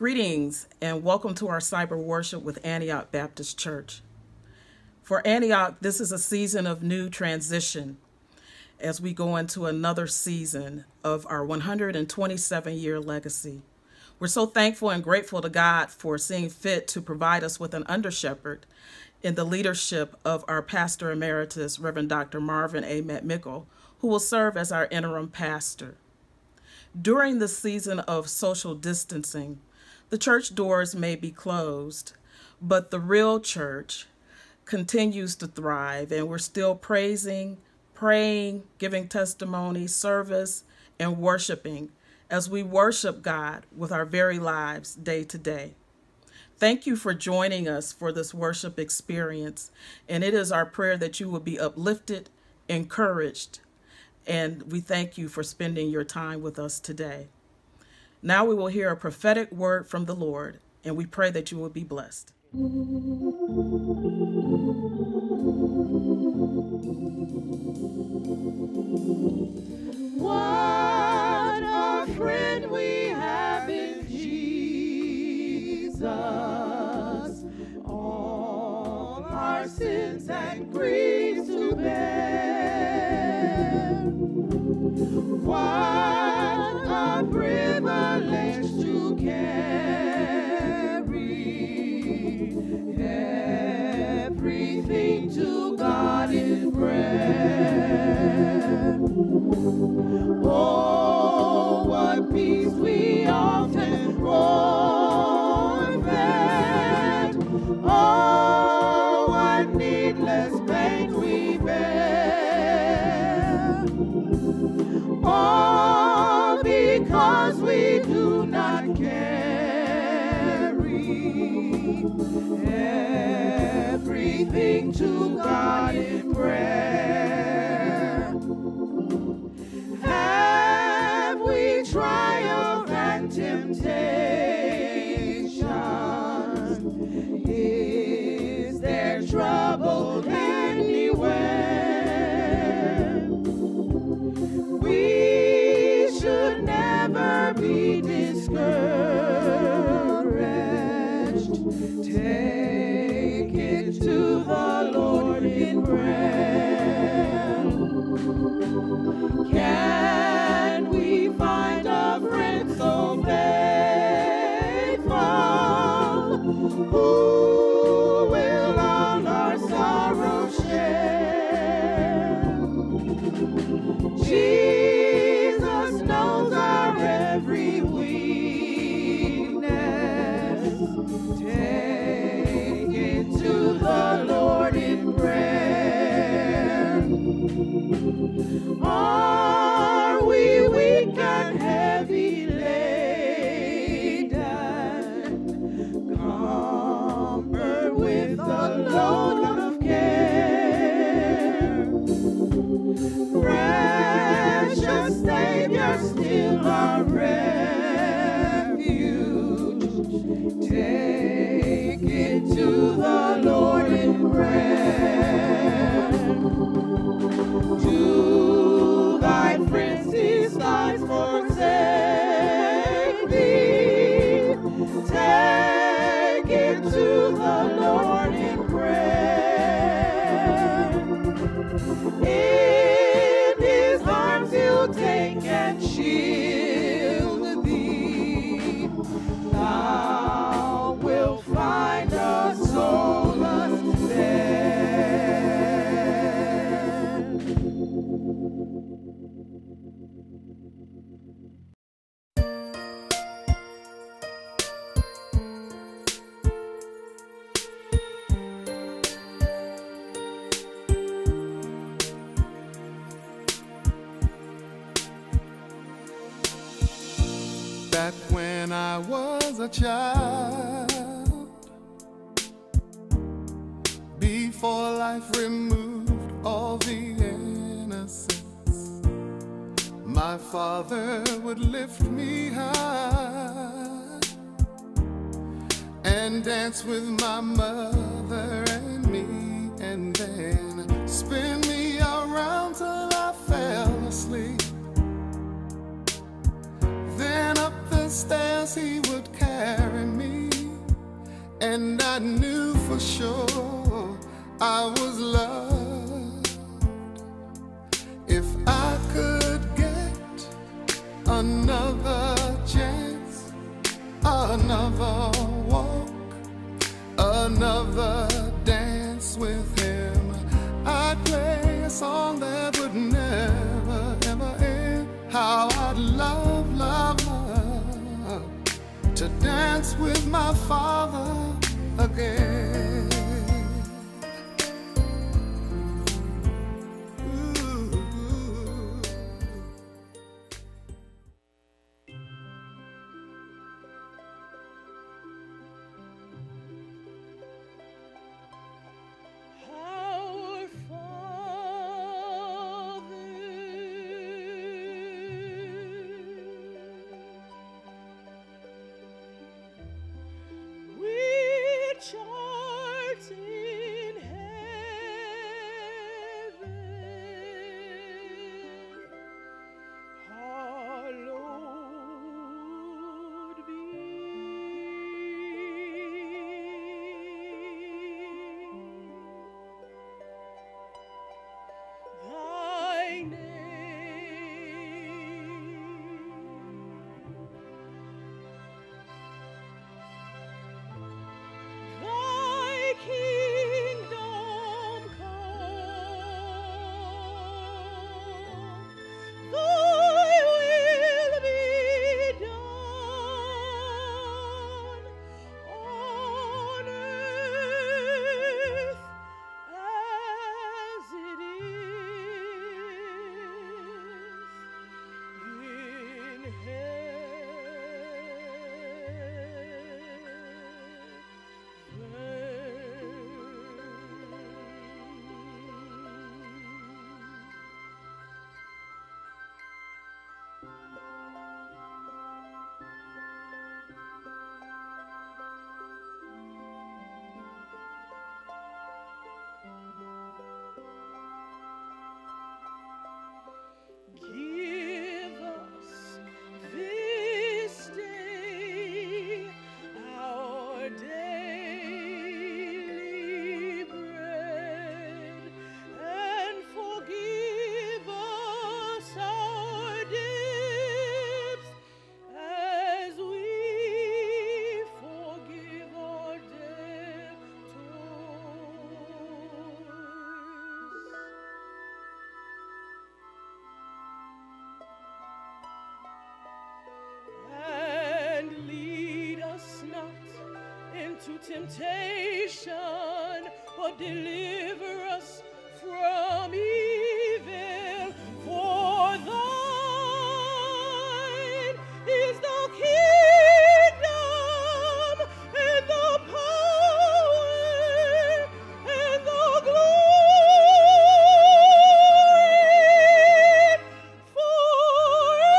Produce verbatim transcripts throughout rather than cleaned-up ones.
Greetings and welcome to our cyber worship with Antioch Baptist Church. For Antioch, this is a season of new transition as we go into another season of our one hundred twenty-seven year legacy. We're so thankful and grateful to God for seeing fit to provide us with an under-shepherd in the leadership of our Pastor Emeritus, Reverend Doctor Marvin A. McMickle, who will serve as our interim pastor. During the season of social distancing, the church doors may be closed, but the real church continues to thrive, and we're still praising, praying, giving testimony, service, and worshiping as we worship God with our very lives day to day. Thank you for joining us for this worship experience, and it is our prayer that you will be uplifted, encouraged, and we thank you for spending your time with us today. Now we will hear a prophetic word from the Lord, and we pray that you will be blessed. What a friend we have in Jesus. All our sins and griefs to bear. What a privilege to carry everything to God in prayer. Oh, what peace we often forfeit. Oh, what needless pain we bear. All because we do not carry everything to God in prayer. Have we triumph and temptation? Is there trouble anywhere? We should never be discouraged. Take it to the Lord in prayer. Can we find a friend so faithful who will all our sorrows share? Jesus knows our every weakness. Take it to the Lord in prayer. Are we weak and heavy laden, cumbered with a load of care? Precious Savior, still our refuge. Take it to the Lord in prayer. To thy friends his life forsake thee. Take it to the Lord in prayer. In his arms he'll take and shield thee. Thou wilt find a solace there. Back when I was a child, before life removed all the innocence, my father would lift me high and dance with my mother and me, and then spin me around till I fell asleep. Then up the stairs he would carry me, and I knew for sure I was loved. If I could get another chance, another walk, another dance with him, I'd play a song that would never, ever end. How I'd love, love, love to dance with my Father again. To temptation, but deliver us from evil. For thine is the kingdom and the power and the glory forever.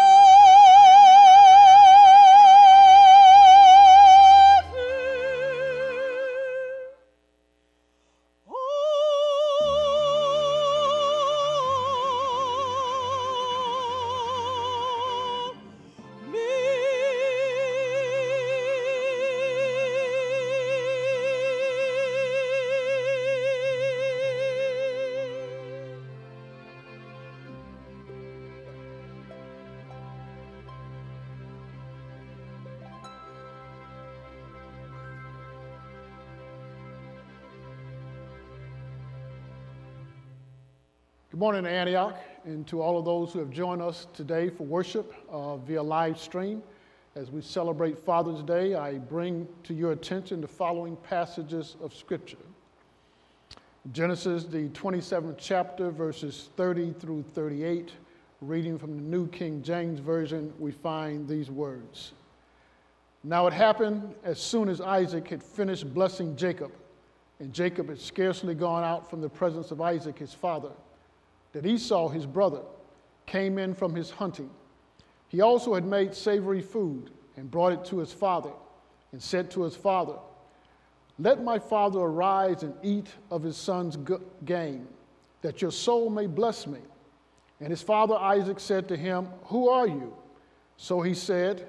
Good morning, Antioch, and to all of those who have joined us today for worship uh, via live stream. As we celebrate Father's Day, I bring to your attention the following passages of Scripture. Genesis, the twenty-seventh chapter, verses thirty through thirty-eight. Reading from the New King James Version, we find these words. Now it happened as soon as Isaac had finished blessing Jacob, and Jacob had scarcely gone out from the presence of Isaac his father, that Esau his brother came in from his hunting. He also had made savory food and brought it to his father, and said to his father, "Let my father arise and eat of his son's game, that your soul may bless me." And his father Isaac said to him, "Who are you?" So he said,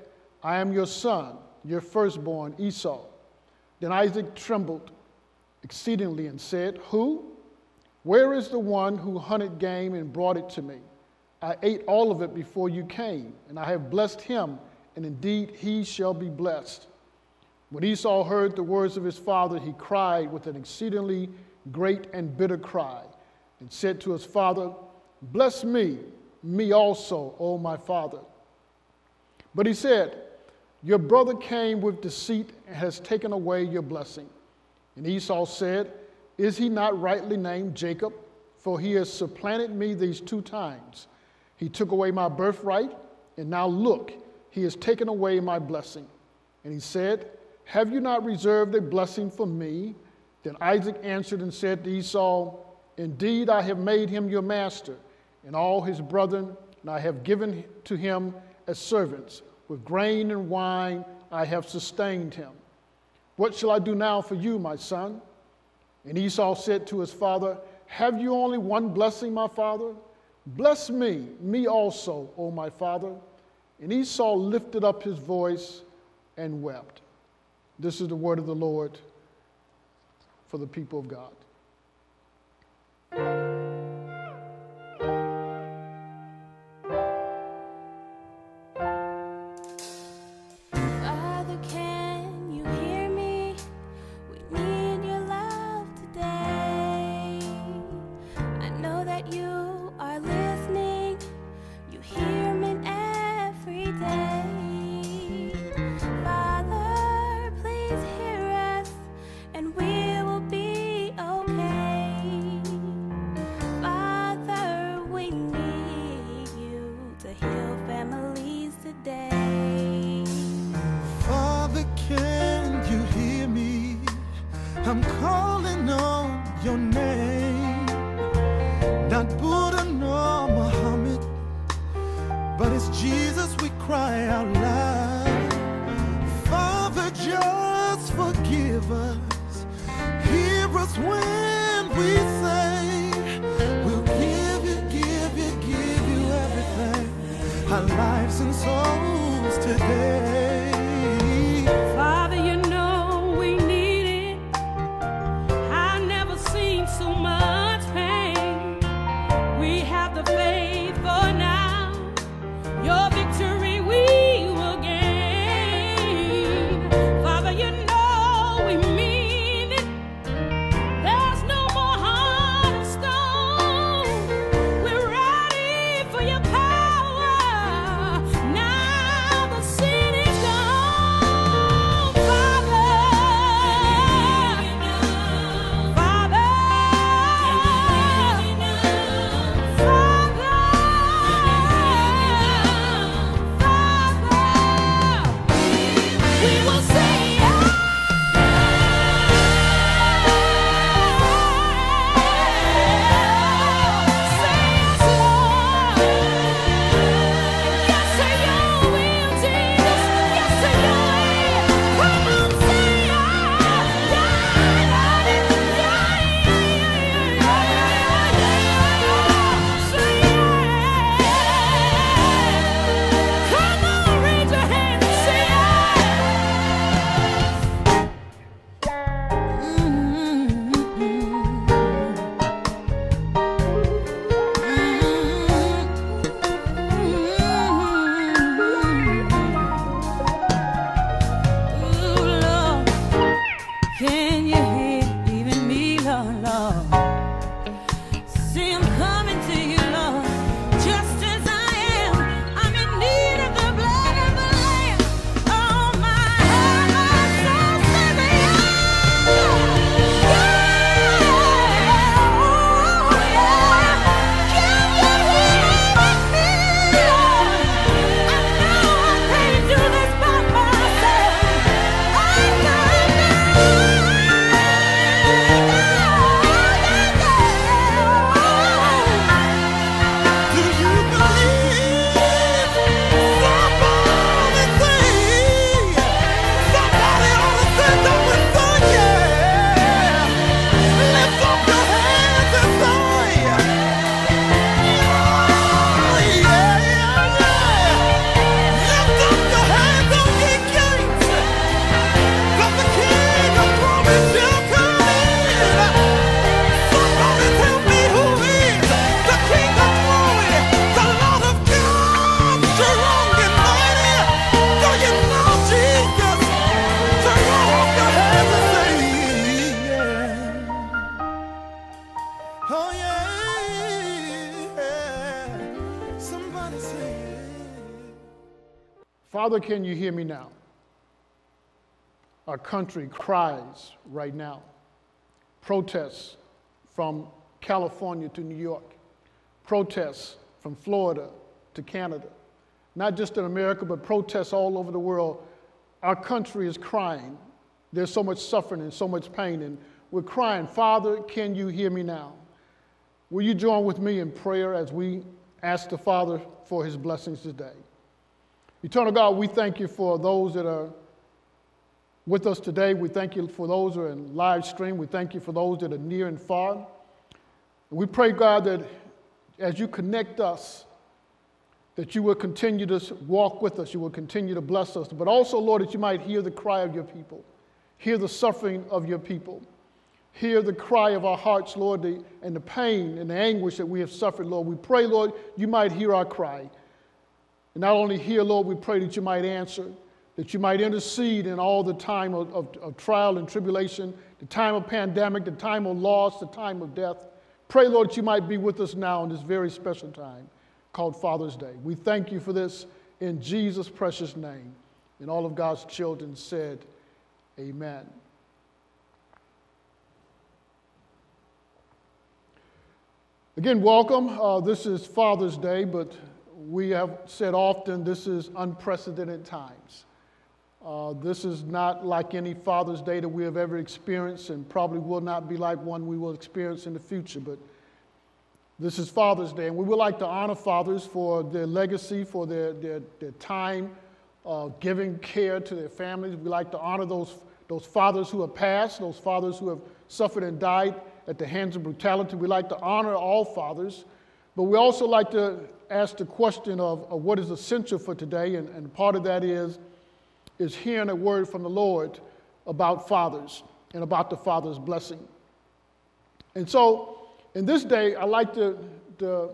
I am your son, your firstborn, Esau. Then Isaac trembled exceedingly and said, Who? Where is the one who hunted game and brought it to me? I ate all of it before you came, and I have blessed him, and indeed he shall be blessed. When Esau heard the words of his father, he cried with an exceedingly great and bitter cry, and said to his father, Bless me, me also, O my father. But he said, Your brother came with deceit and has taken away your blessing. And Esau said, Is he not rightly named Jacob? For he has supplanted me these two times. He took away my birthright, and now look, he has taken away my blessing. And he said, Have you not reserved a blessing for me? Then Isaac answered and said to Esau, Indeed, I have made him your master, and all his brethren, and I have given to him as servants. With grain and wine I have sustained him. What shall I do now for you, my son? And Esau said to his father, Have you only one blessing, my father? Bless me, me also, O my father. And Esau lifted up his voice and wept. This is the word of the Lord for the people of God. Father, can you hear me? We need your love today. I know that you are listening. You hear me every day. Father, please hear us, and we will be okay. Father, we need you to heal families today. Father, can you hear me? I'm calling on your name. Not Buddha nor Muhammad, but it's Jesus we cry out loud. Father, just forgive us. Hear us when we say, we'll give you, give you, give you everything. Our lives and souls today. Father, you know we need it. I've never seen so much pain. We have the faith for now. Your victory we will gain. Father, you know we mean it. There's no more heart of stone. We're ready for your power. Now the sin is gone. Father, Father, Father, Father, we will say yes. Say yes, Lord. Yes to your will, Jesus. Yes to your way. Come on, say yes. Yeah, yeah, yeah, yeah, yeah, yeah. Say yes. Come on, raise your hand and say yes. Father, can you hear me now? Our country cries right now. Protests from California to New York. Protests from Florida to Canada. Not just in America, but protests all over the world. Our country is crying. There's so much suffering and so much pain, and we're crying, Father, can you hear me now? Will you join with me in prayer as we ask the Father for his blessings today? Eternal God, we thank you for those that are with us today. We thank you for those who are in live stream. We thank you for those that are near and far. And we pray, God, that as you connect us, that you will continue to walk with us. You will continue to bless us. But also, Lord, that you might hear the cry of your people. Hear the suffering of your people. Hear the cry of our hearts, Lord, the, and the pain and the anguish that we have suffered, Lord. We pray, Lord, you might hear our cry. And not only hear, Lord, we pray that you might answer, that you might intercede in all the time of, of, of trial and tribulation, the time of pandemic, the time of loss, the time of death. Pray, Lord, that you might be with us now in this very special time called Father's Day. We thank you for this in Jesus' precious name. And all of God's children said, amen. Again, welcome. Uh, this is Father's Day, but we have said often this is unprecedented times. Uh, this is not like any Father's Day that we have ever experienced, and probably will not be like one we will experience in the future. But this is Father's Day, and we would like to honor fathers for their legacy, for their, their, their time uh, giving care to their families. We like to honor those, those fathers who have passed, those fathers who have suffered and died at the hands of brutality. We like to honor all fathers, but we also like to ask the question of, of what is essential for today, and, and part of that is, is hearing a word from the Lord about fathers and about the Father's blessing. And so, in this day, I like to, to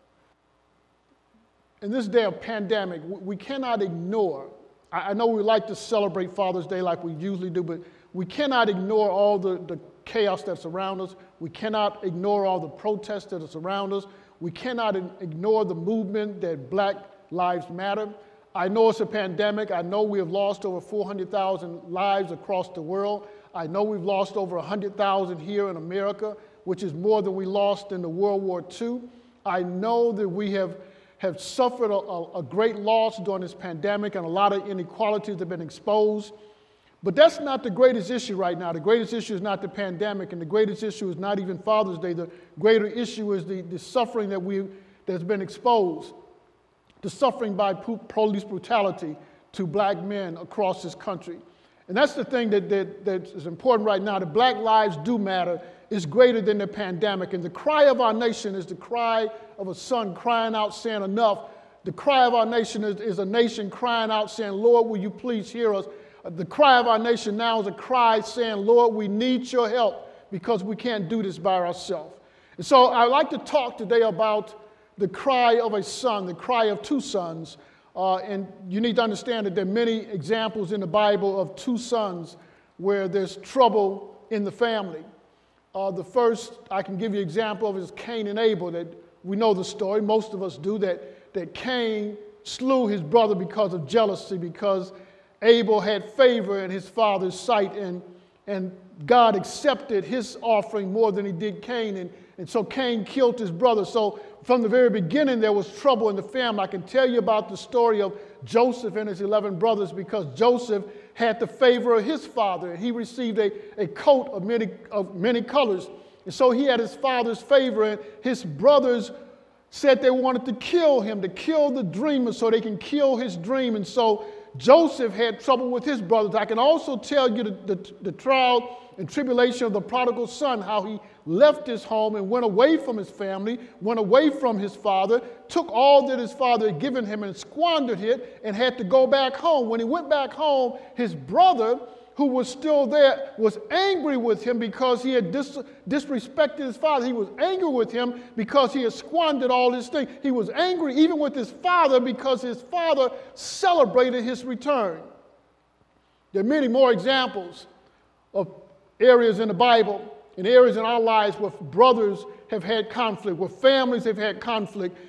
in this day of pandemic, we cannot ignore, I, I know we like to celebrate Father's Day like we usually do, but we cannot ignore all the, the chaos that's around us. We cannot ignore all the protests that are around us. We cannot ignore the movement that Black Lives Matter. I know it's a pandemic. I know we have lost over four hundred thousand lives across the world. I know we've lost over one hundred thousand here in America, which is more than we lost in the World War Two. I know that we have, have suffered a, a, a great loss during this pandemic, and a lot of inequalities have been exposed. But that's not the greatest issue right now. The greatest issue is not the pandemic, and the greatest issue is not even Father's Day. The greater issue is the, the suffering that we that's been exposed, the suffering by police brutality to black men across this country. And that's the thing that, that, that is important right now. The Black lives do matter. Is greater than the pandemic. And the cry of our nation is the cry of a son crying out saying enough. The cry of our nation is, is a nation crying out saying, Lord, will you please hear us? The cry of our nation now is a cry saying, Lord, we need your help because we can't do this by ourselves. And so I'd like to talk today about the cry of a son, the cry of two sons. Uh, and you need to understand that there are many examples in the Bible of two sons where there's trouble in the family. Uh, the first I can give you an example of is Cain and Abel. That we know the story, most of us do, that, that Cain slew his brother because of jealousy, because Abel had favor in his father's sight, and, and God accepted his offering more than he did Cain, and, and so Cain killed his brother. So from the very beginning, there was trouble in the family. I can tell you about the story of Joseph and his eleven brothers, because Joseph had the favor of his father, and he received a, a coat of many, of many colors. And so he had his father's favor, and his brothers said they wanted to kill him, to kill the dreamer so they can kill his dream. And so Joseph had trouble with his brothers. I can also tell you the, the, the trial and tribulation of the prodigal son, how he left his home and went away from his family, went away from his father, took all that his father had given him and squandered it, and had to go back home. When he went back home, his brother, who was still there, was angry with him because he had dis- disrespected his father. He was angry with him because he had squandered all his things. He was angry even with his father because his father celebrated his return. There are many more examples of areas in the Bible and areas in our lives where brothers have had conflict, where families have had conflict.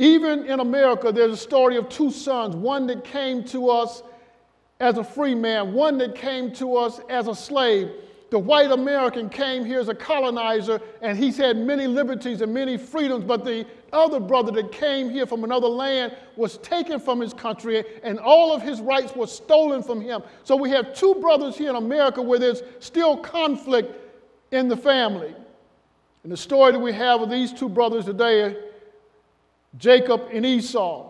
Even in America, there's a story of two sons, one that came to us as a free man, one that came to us as a slave. The white American came here as a colonizer, and he's had many liberties and many freedoms, but the other brother that came here from another land was taken from his country, and all of his rights were stolen from him. So we have two brothers here in America where there's still conflict in the family. And the story that we have of these two brothers today, Jacob and Esau.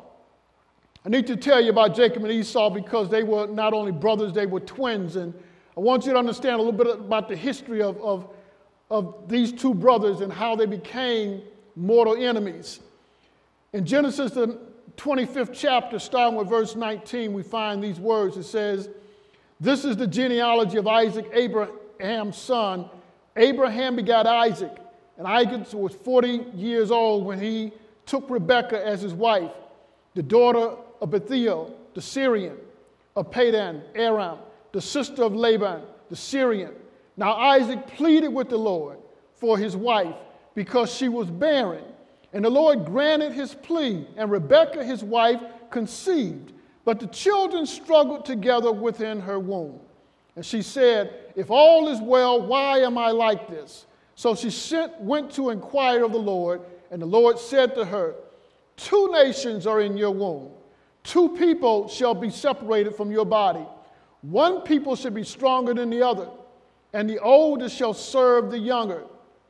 I need to tell you about Jacob and Esau because they were not only brothers, they were twins. And I want you to understand a little bit about the history of, of, of these two brothers and how they became mortal enemies. In Genesis, the twenty-fifth chapter, starting with verse nineteen, we find these words. It says, "This is the genealogy of Isaac, Abraham's son. Abraham begot Isaac, and Isaac was forty years old when he took Rebekah as his wife, the daughter of Bethuel, the Syrian, of Padan, Aram, the sister of Laban, the Syrian. Now Isaac pleaded with the Lord for his wife because she was barren. And the Lord granted his plea, and Rebekah, his wife, conceived. But the children struggled together within her womb. And she said, 'If all is well, why am I like this?' So she sent, went to inquire of the Lord, and the Lord said to her, 'Two nations are in your womb. Two people shall be separated from your body. One people shall be stronger than the other, and the older shall serve the younger.'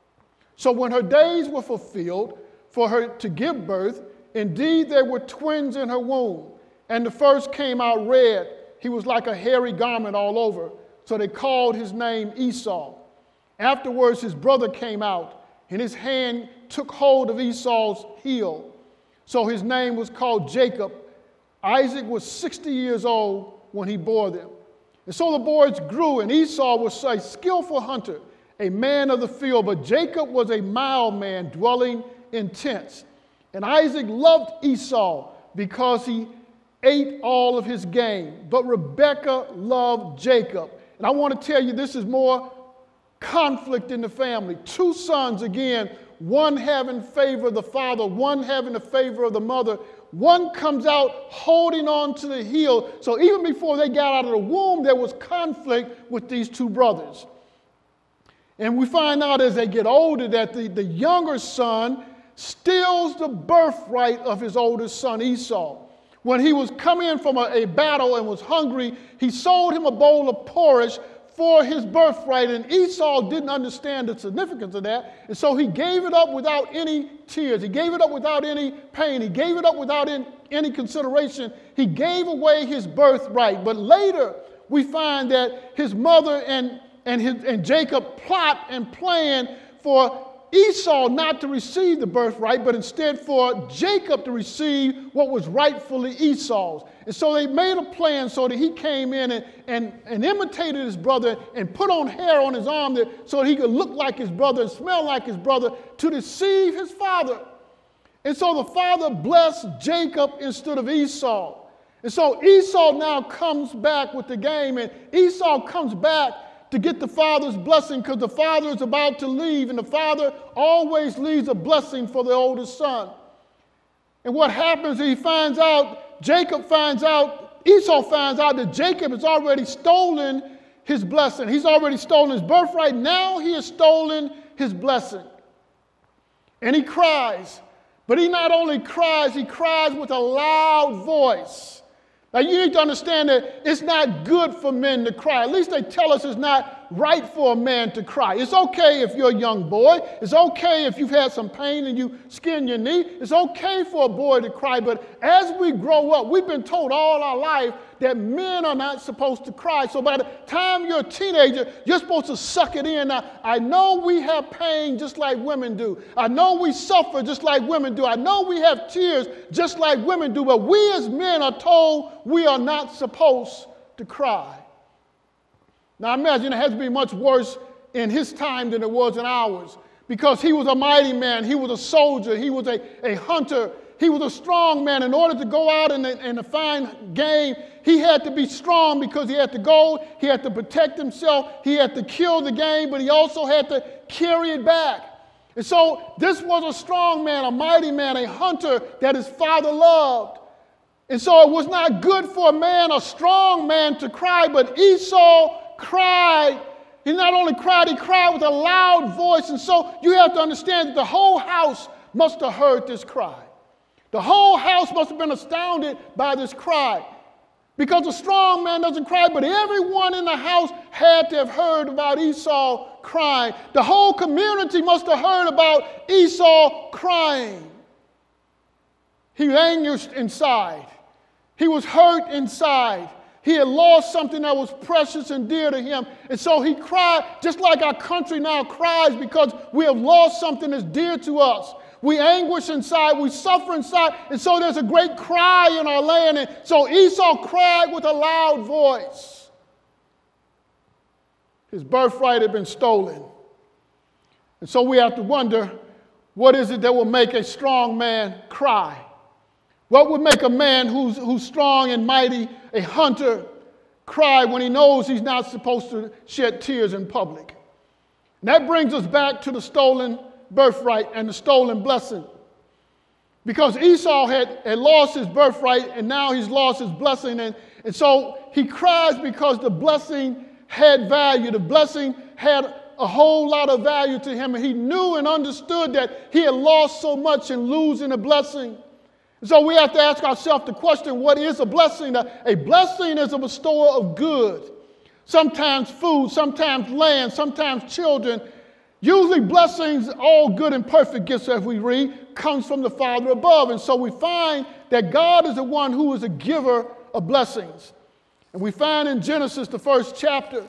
So when her days were fulfilled for her to give birth, indeed there were twins in her womb. And the first came out red. He was like a hairy garment all over. So they called his name Esau. Afterwards his brother came out, and his hand took hold of Esau's heel. So his name was called Jacob. Isaac was sixty years old when he bore them. And so the boys grew, and Esau was a skillful hunter, a man of the field, but Jacob was a mild man, dwelling in tents. And Isaac loved Esau because he ate all of his game, but Rebekah loved Jacob. And I want to tell you, this is more conflict in the family. Two sons, again, one having favor of the father, one having the favor of the mother. One comes out holding on to the heel. So even before they got out of the womb, there was conflict with these two brothers. And we find out as they get older that the, the younger son steals the birthright of his older son Esau. When he was coming in from a, a battle and was hungry, he sold him a bowl of porridge for his birthright, and Esau didn't understand the significance of that, and so he gave it up without any tears. He gave it up without any pain. He gave it up without in, any consideration. He gave away his birthright. But later, we find that his mother and, and, his, and Jacob plot and plan for Esau not to receive the birthright, but instead for Jacob to receive what was rightfully Esau's. And so they made a plan so that he came in and, and, and imitated his brother and put on hair on his arm that, so that he could look like his brother and smell like his brother to deceive his father. And so the father blessed Jacob instead of Esau. And so Esau now comes back with the game, and Esau comes back to get the father's blessing because the father is about to leave, and the father always leaves a blessing for the oldest son. And what happens is he finds out, Jacob finds out, Esau finds out that Jacob has already stolen his blessing. He's already stolen his birthright. Now he has stolen his blessing. And he cries. But he not only cries, he cries with a loud voice. Now, you need to understand that it's not good for men to cry. At least they tell us it's not right for a man to cry. It's okay if you're a young boy. It's okay if you've had some pain and you skin your knee. It's okay for a boy to cry. But as we grow up, we've been told all our life that men are not supposed to cry. So by the time you're a teenager, you're supposed to suck it in. Now, I know we have pain just like women do. I know we suffer just like women do. I know we have tears just like women do. But we as men are told we are not supposed to cry. Now, I imagine it has to be much worse in his time than it was in ours, because he was a mighty man. He was a soldier. He was a, a hunter. He was a strong man. In order to go out and, and to find game, he had to be strong because he had to go, he had to protect himself, he had to kill the game, but he also had to carry it back. And so this was a strong man, a mighty man, a hunter that his father loved. And so it was not good for a man, a strong man, to cry, but Esau cried. He not only cried, he cried with a loud voice. And so you have to understand that the whole house must have heard this cry. The whole house must have been astounded by this cry. Because a strong man doesn't cry, but everyone in the house had to have heard about Esau crying. The whole community must have heard about Esau crying. He was anguished inside. He was hurt inside. He had lost something that was precious and dear to him. And so he cried, just like our country now cries because we have lost something that's dear to us. We anguish inside, we suffer inside, and so there's a great cry in our land. And so Esau cried with a loud voice. His birthright had been stolen. And so we have to wonder, what is it that will make a strong man cry? What would make a man who's, who's strong and mighty, a hunter, cry when he knows he's not supposed to shed tears in public? And that brings us back to the stolen birthright and the stolen blessing. Because Esau had, had lost his birthright and now he's lost his blessing. And, and so he cries because the blessing had value. The blessing had a whole lot of value to him. And he knew and understood that he had lost so much in losing a blessing. And so we have to ask ourselves the question, what is a blessing? A blessing is a bestower of good. Sometimes food, sometimes land, sometimes children. Usually blessings, all good and perfect gifts, as we read, comes from the Father above. And so we find that God is the one who is a giver of blessings. And we find in Genesis, the first chapter,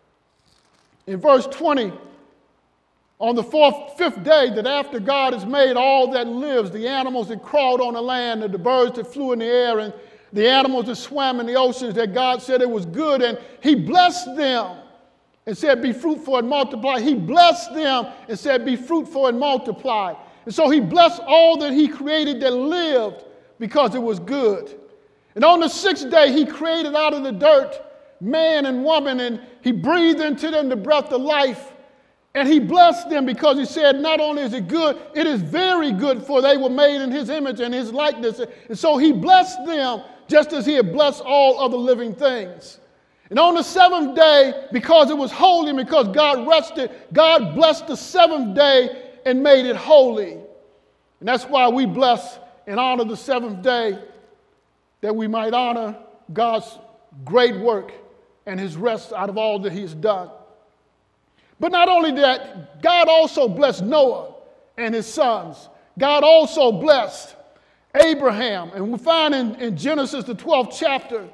in verse twenty, on the fourth, fifth day, that after God has made all that lives, the animals that crawled on the land, and the birds that flew in the air, and the animals that swam in the oceans, that God said it was good, and he blessed them and said, be fruitful and multiply. He blessed them and said, be fruitful and multiply. And so he blessed all that he created that lived because it was good. And on the sixth day, he created out of the dirt man and woman, and he breathed into them the breath of life. And he blessed them because he said, not only is it good, it is very good, for they were made in his image and his likeness. And so he blessed them just as he had blessed all other living things. And on the seventh day, because it was holy and because God rested, God blessed the seventh day and made it holy. And that's why we bless and honor the seventh day, that we might honor God's great work and his rest out of all that he's done. But not only that, God also blessed Noah and his sons. God also blessed Abraham. And we find in, in Genesis, the twelfth chapter,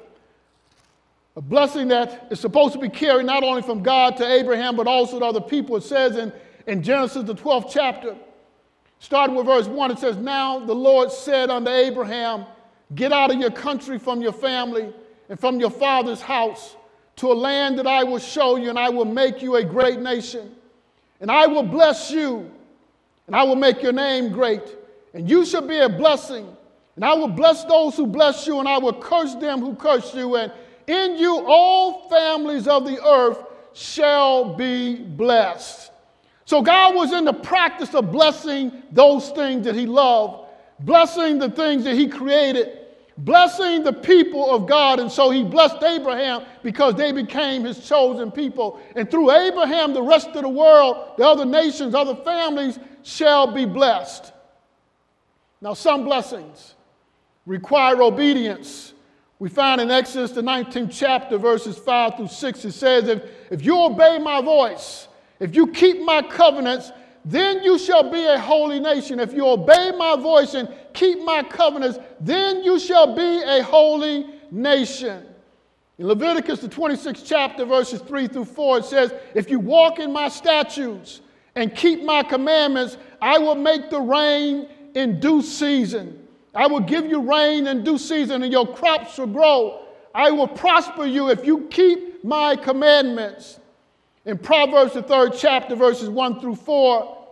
a blessing that is supposed to be carried not only from God to Abraham, but also to other people. It says in, in Genesis, the twelfth chapter, starting with verse one, it says, now the Lord said unto Abraham, get out of your country, from your family, and from your father's house, to a land that I will show you, and I will make you a great nation. And I will bless you, and I will make your name great, and you shall be a blessing. And I will bless those who bless you, and I will curse them who curse you, and in you all families of the earth shall be blessed. So God was in the practice of blessing those things that he loved, blessing the things that he created, blessing the people of God. And so he blessed Abraham because they became his chosen people. And through Abraham, the rest of the world, the other nations, other families shall be blessed. Now, some blessings require obedience. We find in Exodus, the nineteenth chapter, verses five through six, it says, if, if you obey my voice, if you keep my covenants, then you shall be a holy nation. If you obey my voice and keep my covenants, then you shall be a holy nation. In Leviticus, the twenty-sixth chapter, verses three through four, it says, if you walk in my statutes and keep my commandments, I will make the rain in due season. I will give you rain in due season, and your crops shall grow. I will prosper you if you keep my commandments. In Proverbs, the third chapter, verses one through four,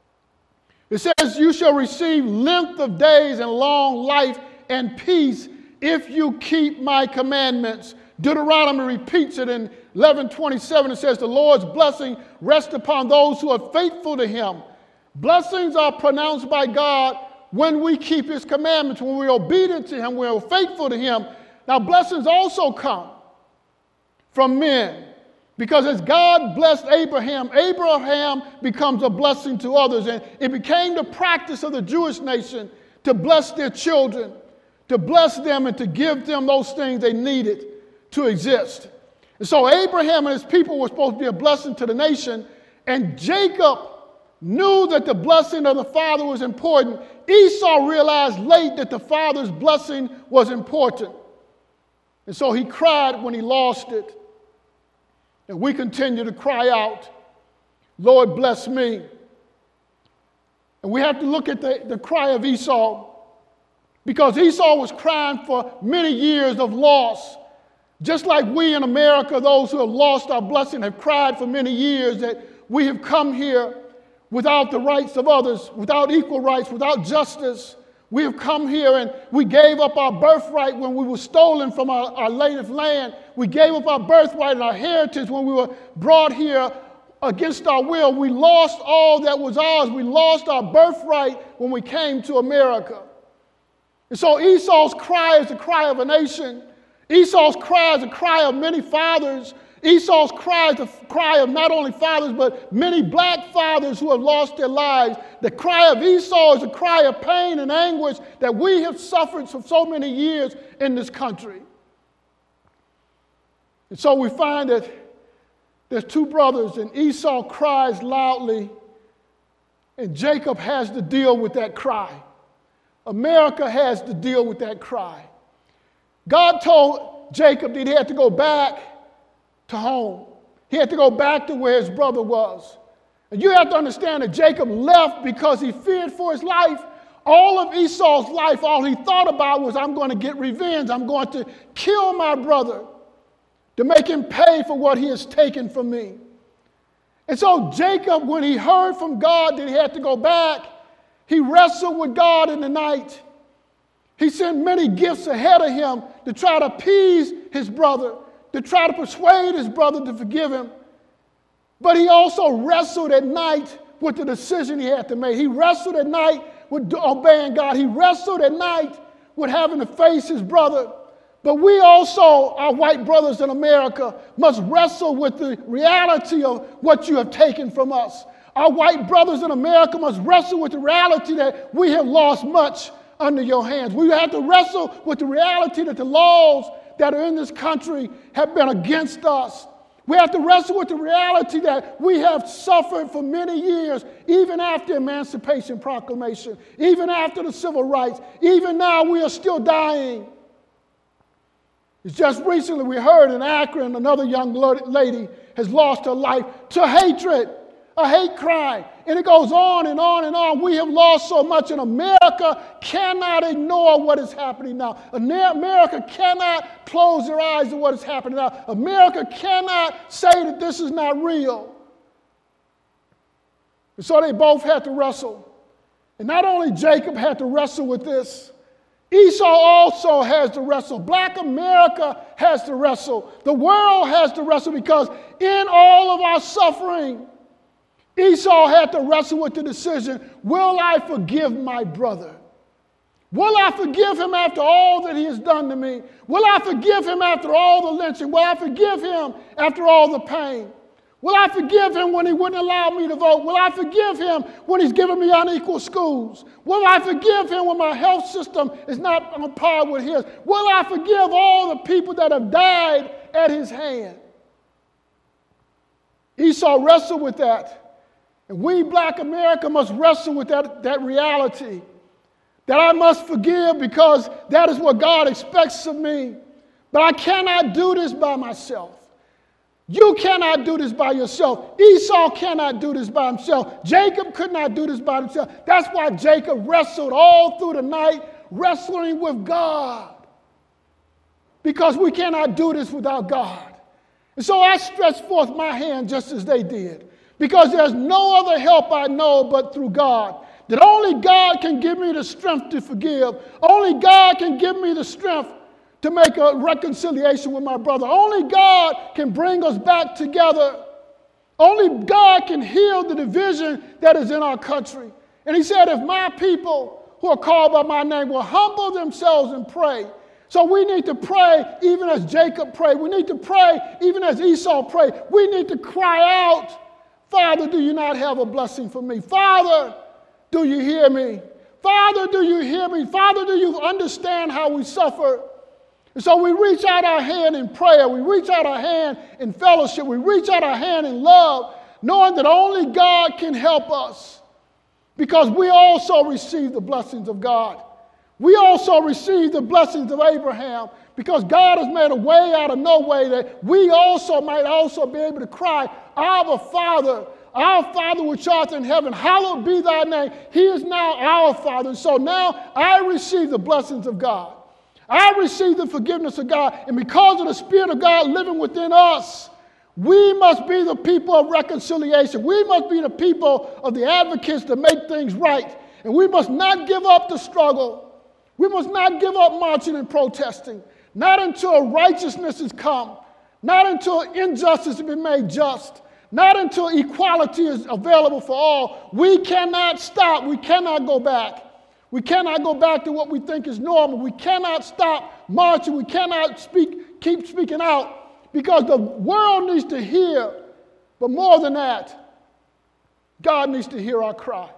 it says, you shall receive length of days and long life and peace if you keep my commandments. Deuteronomy repeats it in eleven twenty-seven. It says, the Lord's blessing rests upon those who are faithful to him, Blessings are pronounced by God when we keep his commandments, when we're obedient to him, we're faithful to him. Now, blessings also come from men, because as God blessed Abraham, Abraham becomes a blessing to others. And it became the practice of the Jewish nation to bless their children, to bless them and to give them those things they needed to exist. And so Abraham and his people were supposed to be a blessing to the nation, and Jacob knew that the blessing of the father was important. Esau realized late that the father's blessing was important. And so he cried when he lost it. And we continue to cry out, Lord, bless me. And we have to look at the, the cry of Esau, because Esau was crying for many years of loss. Just like we in America, those who have lost our blessing, have cried for many years that we have come here without the rights of others, without equal rights, without justice. We have come here and we gave up our birthright when we were stolen from our, our native land. We gave up our birthright and our heritage when we were brought here against our will. We lost all that was ours. We lost our birthright when we came to America. And so Esau's cry is the cry of a nation. Esau's cry is the cry of many fathers. Esau's cry is the cry of not only fathers, but many black fathers who have lost their lives. The cry of Esau is a cry of pain and anguish that we have suffered for so many years in this country. And so we find that there's two brothers, and Esau cries loudly, and Jacob has to deal with that cry. America has to deal with that cry. God told Jacob that he had to go back to home. He had to go back to where his brother was. And you have to understand that Jacob left because he feared for his life. All of Esau's life, all he thought about was, I'm going to get revenge. I'm going to kill my brother to make him pay for what he has taken from me. And so Jacob, when he heard from God that he had to go back, he wrestled with God in the night. He sent many gifts ahead of him to try to appease his brother, to try to persuade his brother to forgive him. But he also wrestled at night with the decision he had to make. He wrestled at night with obeying God. He wrestled at night with having to face his brother. But we also, our white brothers in America, must wrestle with the reality of what you have taken from us. Our white brothers in America must wrestle with the reality that we have lost much under your hands. We have to wrestle with the reality that the laws that are in this country have been against us. We have to wrestle with the reality that we have suffered for many years, even after Emancipation Proclamation, even after the Civil Rights. Even now, we are still dying. It's just recently we heard in Akron, another young lady has lost her life to hatred, a hate crime. And it goes on and on and on. We have lost so much, and America cannot ignore what is happening now. America cannot close their eyes to what is happening now. America cannot say that this is not real. And so they both had to wrestle. And not only Jacob had to wrestle with this, Esau also has to wrestle. Black America has to wrestle. The world has to wrestle, because in all of our suffering, Esau had to wrestle with the decision, will I forgive my brother? Will I forgive him after all that he has done to me? Will I forgive him after all the lynching? Will I forgive him after all the pain? Will I forgive him when he wouldn't allow me to vote? Will I forgive him when he's giving me unequal schools? Will I forgive him when my health system is not on par with his? Will I forgive all the people that have died at his hand? Esau wrestled with that. And we, Black America, must wrestle with that, that reality, that I must forgive because that is what God expects of me. But I cannot do this by myself. You cannot do this by yourself. Esau cannot do this by himself. Jacob could not do this by himself. That's why Jacob wrestled all through the night, wrestling with God, because we cannot do this without God. And so I stretched forth my hand just as they did, because there's no other help I know but through God. That only God can give me the strength to forgive. Only God can give me the strength to make a reconciliation with my brother. Only God can bring us back together. Only God can heal the division that is in our country. And he said, if my people who are called by my name will humble themselves and pray. So we need to pray even as Jacob prayed. We need to pray even as Esau prayed. We need to cry out, Father, do you not have a blessing for me? Father, do you hear me? Father, do you hear me? Father, do you understand how we suffer? And so we reach out our hand in prayer. We reach out our hand in fellowship. We reach out our hand in love, knowing that only God can help us, because we also receive the blessings of God. We also receive the blessings of Abraham, because God has made a way out of no way, that we also might also be able to cry, Abba, Father, our Father which art in heaven, hallowed be thy name. He is now our Father. And so now I receive the blessings of God. I receive the forgiveness of God. And because of the Spirit of God living within us, we must be the people of reconciliation. We must be the people of the advocates to make things right. And we must not give up the struggle. We must not give up marching and protesting. Not until righteousness has come. Not until injustice has been made just. Not until equality is available for all. We cannot stop. We cannot go back. We cannot go back to what we think is normal. We cannot stop marching. We cannot speak, keep speaking out, because the world needs to hear. But more than that, God needs to hear our cry.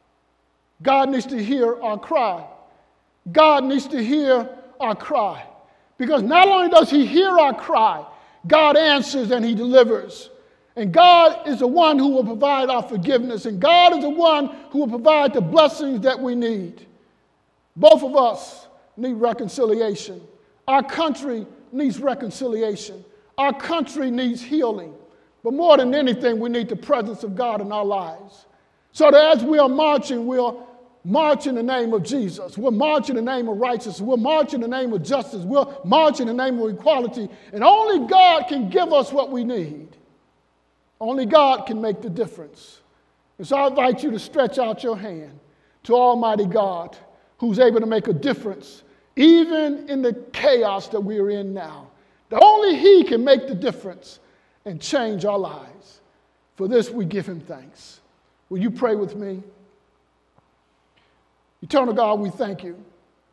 God needs to hear our cry. God needs to hear our cry. Because not only does he hear our cry, God answers and he delivers. And God is the one who will provide our forgiveness. And God is the one who will provide the blessings that we need. Both of us need reconciliation. Our country needs reconciliation. Our country needs healing. But more than anything, we need the presence of God in our lives. So that as we are marching, we'll march in the name of Jesus. We'll march in the name of righteousness. We'll march in the name of justice. We'll march in the name of equality. And only God can give us what we need. Only God can make the difference. And so I invite you to stretch out your hand to Almighty God, who's able to make a difference even in the chaos that we're in now. That only he can make the difference and change our lives. For this we give him thanks. Will you pray with me? Eternal God, we thank you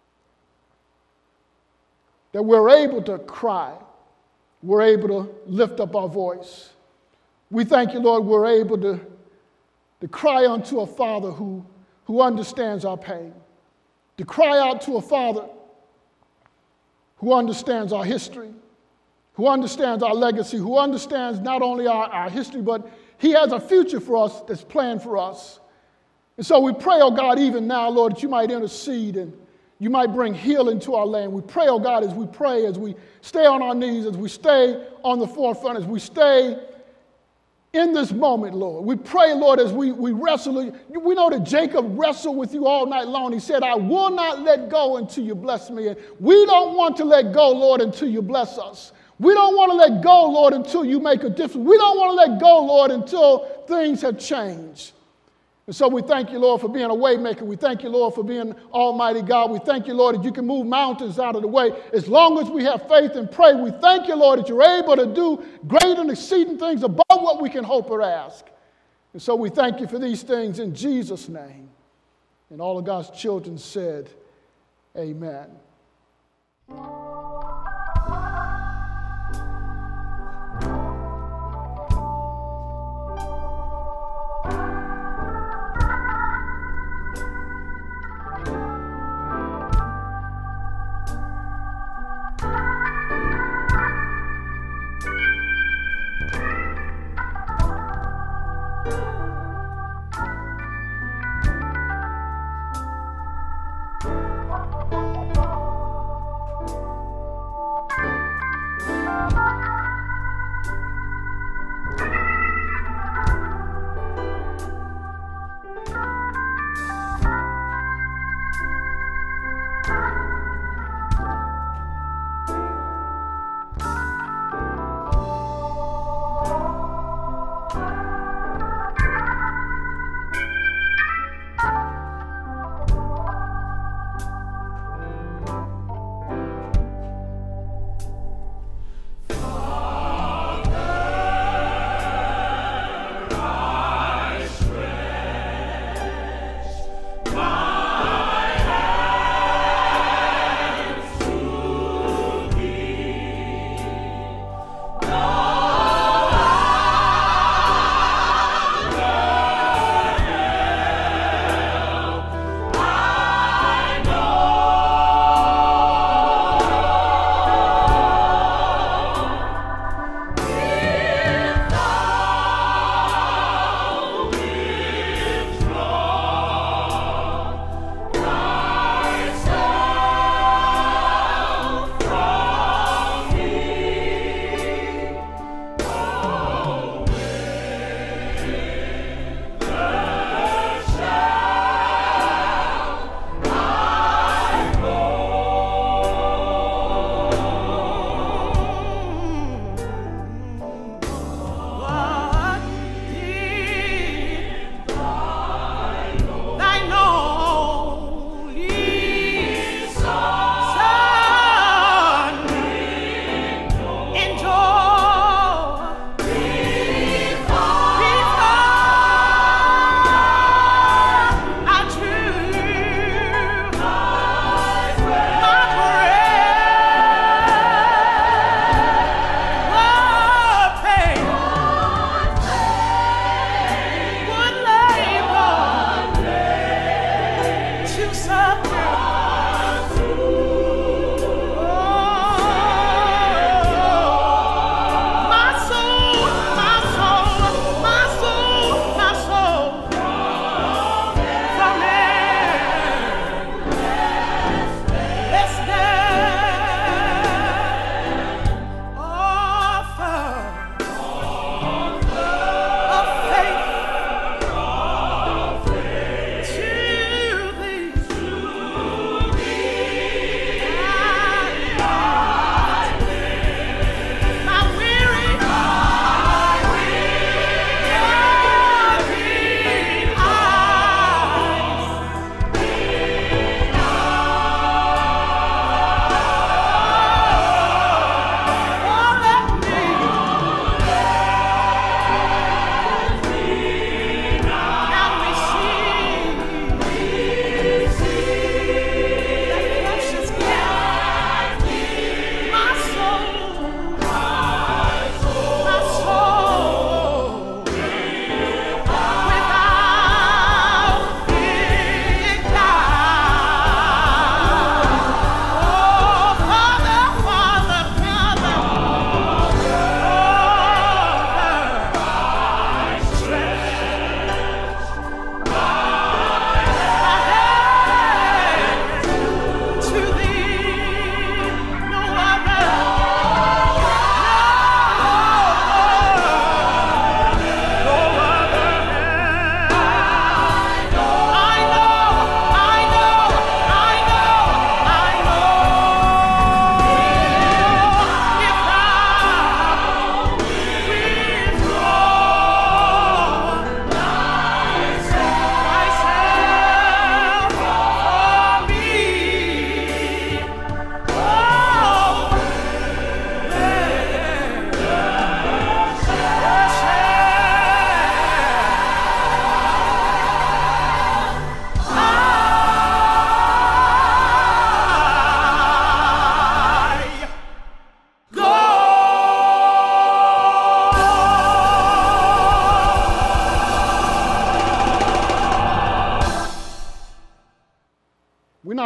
that we're able to cry. We're able to lift up our voice. We thank you, Lord, we're able to, to cry unto a Father who, who understands our pain, to cry out to a Father who understands our history, who understands our legacy, who understands not only our, our history, but he has a future for us that's planned for us. And so we pray, oh God, even now, Lord, that you might intercede and you might bring healing to our land. We pray, oh God, as we pray, as we stay on our knees, as we stay on the forefront, as we stay in this moment, Lord. We pray, Lord, as we, we wrestle. We know that Jacob wrestled with you all night long. He said, I will not let go until you bless me. And we don't want to let go, Lord, until you bless us. We don't want to let go, Lord, until you make a difference. We don't want to let go, Lord, until things have changed. And so we thank you, Lord, for being a way maker. We thank you, Lord, for being Almighty God. We thank you, Lord, that you can move mountains out of the way as long as we have faith and pray. We thank you, Lord, that you're able to do great and exceeding things above what we can hope or ask. And so we thank you for these things in Jesus' name. And all of God's children said, amen.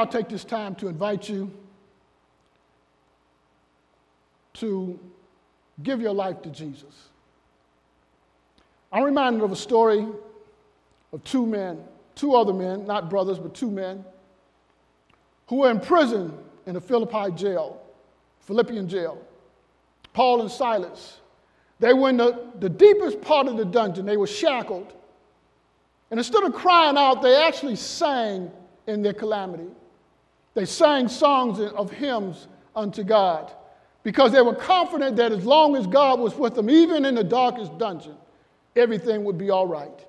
now take this time to invite you to give your life to Jesus. I'm reminded of a story of two men, two other men, not brothers, but two men, who were in prison in the Philippi jail, Philippian jail. Paul and Silas. They were in the, the deepest part of the dungeon. They were shackled. And instead of crying out, they actually sang in their calamity. They sang songs of hymns unto God because they were confident that as long as God was with them, even in the darkest dungeon, everything would be all right.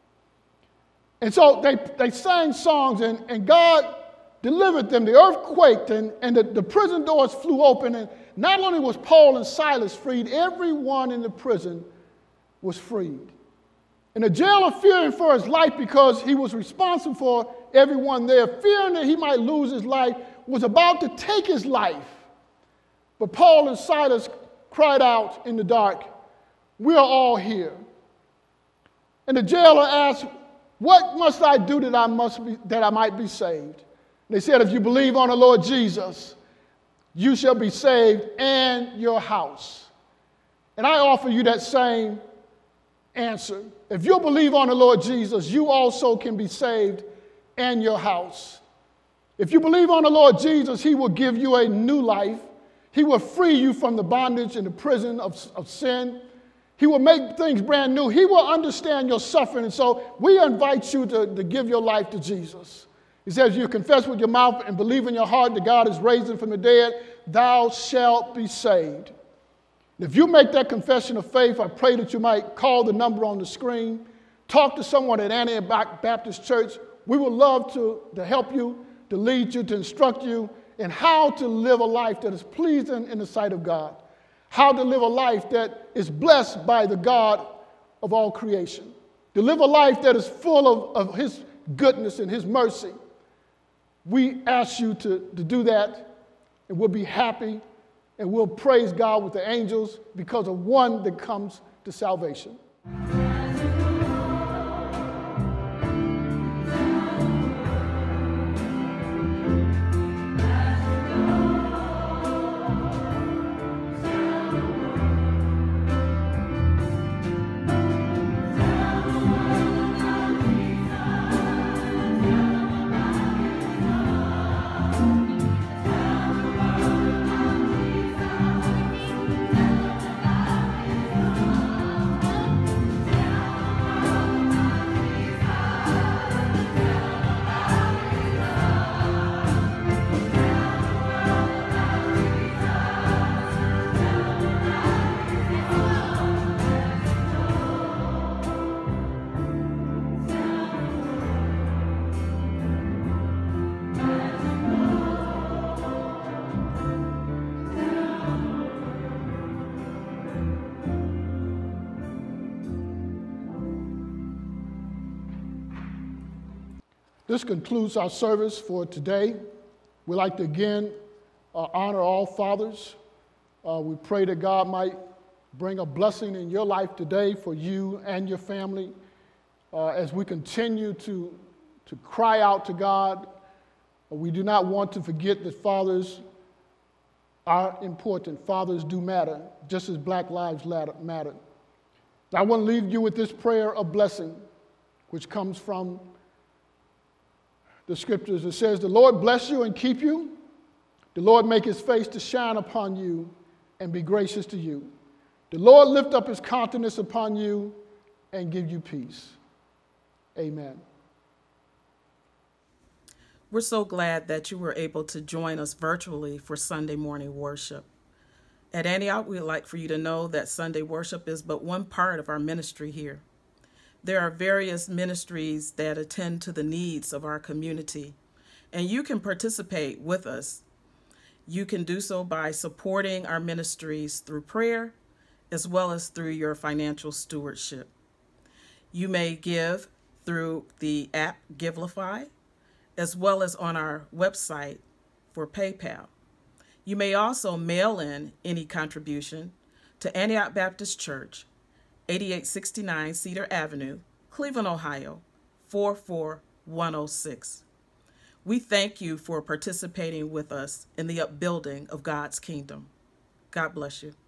And so they, they sang songs, and, and God delivered them. The earth quaked, and, and the, the prison doors flew open, and not only was Paul and Silas freed, everyone in the prison was freed. And the jailer, fearing for his life because he was responsible for everyone there, fearing that he might lose his life, was about to take his life. But Paul and Silas cried out in the dark, "We are all here." And the jailer asked, "What must I do that I, must be, that I might be saved?" And they said, "If you believe on the Lord Jesus, you shall be saved and your house." And I offer you that same answer. If you believe on the Lord Jesus, you also can be saved and your house. If you believe on the Lord Jesus, he will give you a new life. He will free you from the bondage and the prison of, of sin. He will make things brand new. He will understand your suffering. And so we invite you to, to give your life to Jesus. He says, you confess with your mouth and believe in your heart that God is raised him from the dead, thou shalt be saved. And if you make that confession of faith, I pray that you might call the number on the screen, talk to someone at Antioch Baptist Church. We would love to, to help you, to lead you, to instruct you in how to live a life that is pleasing in the sight of God, how to live a life that is blessed by the God of all creation, to live a life that is full of, of his goodness and his mercy. We ask you to, to do that, and we'll be happy, and we'll praise God with the angels because of one that comes to salvation. This concludes our service for today. We'd like to again uh, honor all fathers. Uh, we pray that God might bring a blessing in your life today for you and your family uh, as we continue to, to cry out to God. We do not want to forget that fathers are important. Fathers do matter, just as Black lives matter. I want to leave you with this prayer of blessing, which comes from the scriptures. It says, "The Lord bless you and keep you. The Lord make his face to shine upon you and be gracious to you. The Lord lift up his countenance upon you and give you peace." Amen. We're so glad that you were able to join us virtually for Sunday morning worship. At Antioch, we'd like for you to know that Sunday worship is but one part of our ministry here. There are various ministries that attend to the needs of our community, and you can participate with us. You can do so by supporting our ministries through prayer, as well as through your financial stewardship. You may give through the app Givelify, as well as on our website for PayPal. You may also mail in any contribution to Antioch Baptist Church, eighty-eight sixty-nine Cedar Avenue, Cleveland, Ohio, four four one oh six. We thank you for participating with us in the upbuilding of God's kingdom. God bless you.